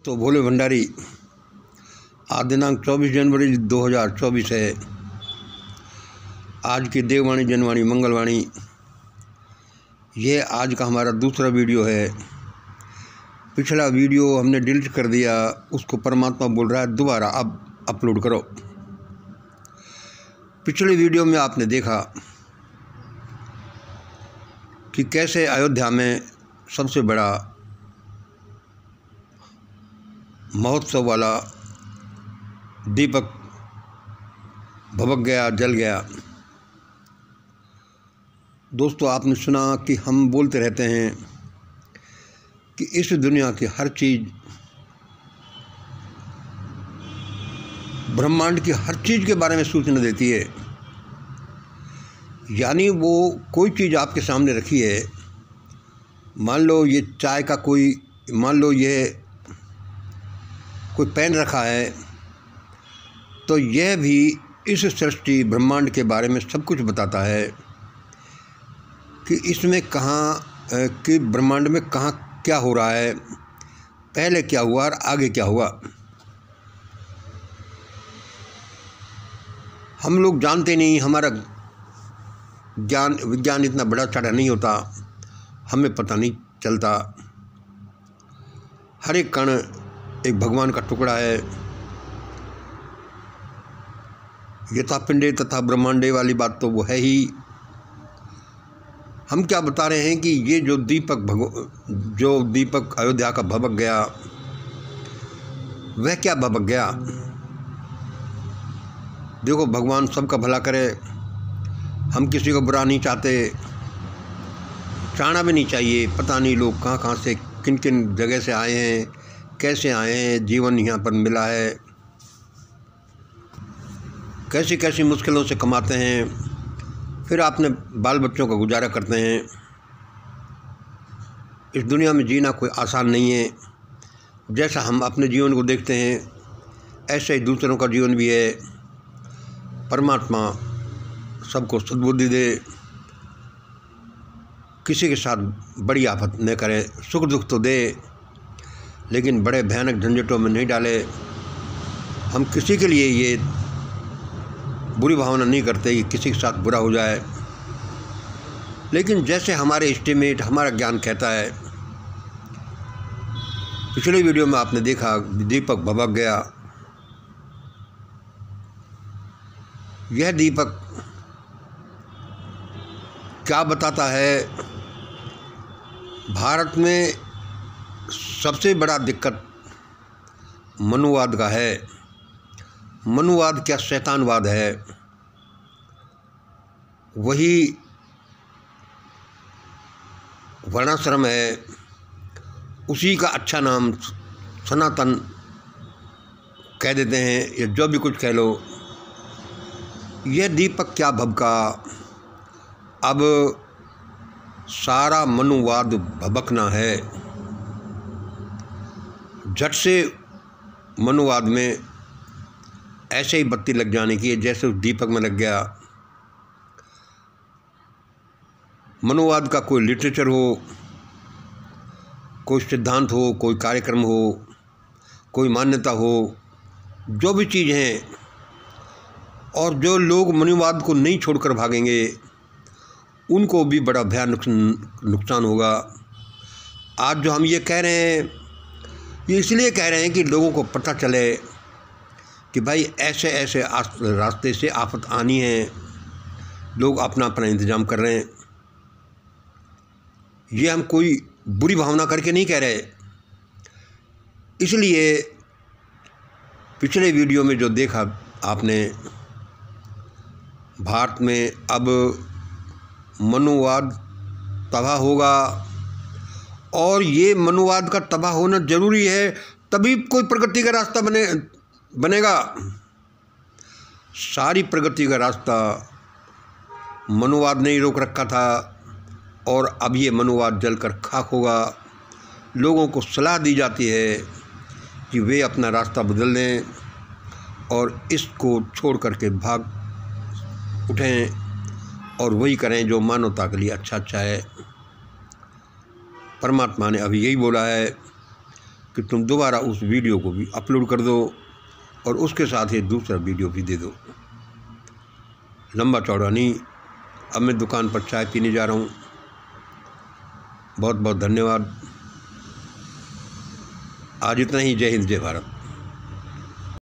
तो भोले भंडारी आज दिनांक 24 जनवरी 2024 है। आज की देववाणी जनवाणी मंगलवाणी ये आज का हमारा दूसरा वीडियो है। पिछला वीडियो हमने डिलीट कर दिया, उसको परमात्मा बोल रहा है दोबारा अब अपलोड करो। पिछले वीडियो में आपने देखा कि कैसे अयोध्या में सबसे बड़ा महोत्सव वाला दीपक भभक गया, जल गया। दोस्तों, आपने सुना कि हम बोलते रहते हैं कि इस दुनिया की हर चीज़, ब्रह्मांड की हर चीज़ के बारे में सूचना देती है। यानी वो कोई चीज़ आपके सामने रखी है, मान लो ये चाय का मान लो ये कोई पेन रखा है, तो यह भी इस सृष्टि ब्रह्मांड के बारे में सब कुछ बताता है कि इसमें कि ब्रह्मांड में कहाँ क्या हो रहा है, पहले क्या हुआ और आगे क्या हुआ। हम लोग जानते नहीं, हमारा विज्ञान इतना बड़ा चढ़ा नहीं होता, हमें पता नहीं चलता। हर एक कण एक भगवान का टुकड़ा है। यथा पिंडे तथा ब्रह्मांडे वाली बात तो वो है ही। हम क्या बता रहे हैं कि ये जो दीपक अयोध्या का भभक गया, वह क्या भभक गया। देखो, भगवान सबका भला करे, हम किसी को बुरा नहीं चाहते, चाहना भी नहीं चाहिए। पता नहीं लोग कहाँ कहाँ से, किन किन जगह से आए हैं, कैसे आए हैं, जीवन यहाँ पर मिला है, कैसी कैसी मुश्किलों से कमाते हैं, फिर अपने बाल बच्चों का गुजारा करते हैं। इस दुनिया में जीना कोई आसान नहीं है। जैसा हम अपने जीवन को देखते हैं, ऐसे ही दूसरों का जीवन भी है। परमात्मा सबको सद्बुद्धि दे, किसी के साथ बड़ी आफत न करे, सुख दुख तो दे, लेकिन बड़े भयानक झंझटों में नहीं डाले। हम किसी के लिए ये बुरी भावना नहीं करते कि किसी के साथ बुरा हो जाए, लेकिन जैसे हमारे एस्टिमेट, हमारा ज्ञान कहता है। पिछले वीडियो में आपने देखा दीपक भभक गया। यह दीपक क्या बताता है? भारत में सबसे बड़ा दिक्कत मनुवाद का है। मनुवाद क्या शैतानवाद है। वही वर्णाश्रम है, उसी का अच्छा नाम सनातन कह देते हैं, या जो भी कुछ कह लो। यह दीपक क्या भभका, अब सारा मनुवाद भभकना है। झट से मनुवाद में ऐसे ही बत्ती लग जाने की है जैसे उस दीपक में लग गया। मनुवाद का कोई लिटरेचर हो, कोई सिद्धांत हो, कोई कार्यक्रम हो, कोई मान्यता हो, जो भी चीज़ हैं, और जो लोग मनुवाद को नहीं छोड़कर भागेंगे उनको भी बड़ा भयानक नुकसान होगा। आज जो हम ये कह रहे हैं, ये इसलिए कह रहे हैं कि लोगों को पता चले कि भाई ऐसे ऐसे रास्ते से आफत आनी है, लोग अपना अपना इंतज़ाम कर रहे हैं। ये हम कोई बुरी भावना करके नहीं कह रहे। इसलिए पिछले वीडियो में जो देखा आपने, भारत में अब मनुवाद तबाह होगा, और ये मनुवाद का तबाह होना ज़रूरी है, तभी कोई प्रगति का रास्ता बनेगा। सारी प्रगति का रास्ता मनुवाद ने ही रोक रखा था, और अब ये मनुवाद जलकर खाक होगा। लोगों को सलाह दी जाती है कि वे अपना रास्ता बदल दें और इसको छोड़ करके भाग उठें और वही करें जो मानवता के लिए अच्छा है। परमात्मा ने अभी यही बोला है कि तुम दोबारा उस वीडियो को भी अपलोड कर दो और उसके साथ ही दूसरा वीडियो भी दे दो। लंबा चौड़ा नहीं, अब मैं दुकान पर चाय पीने जा रहा हूँ। बहुत बहुत धन्यवाद। आज इतना ही। जय हिंद, जय भारत।